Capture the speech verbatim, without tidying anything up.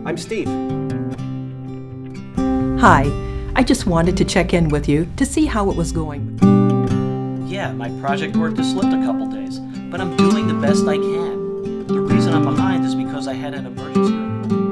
I'm Steve. Hi, I just wanted to check in with you to see how it was going. Yeah, my project work has slipped a couple days, but I'm doing the best I can. The reason I'm behind is because I had an emergency.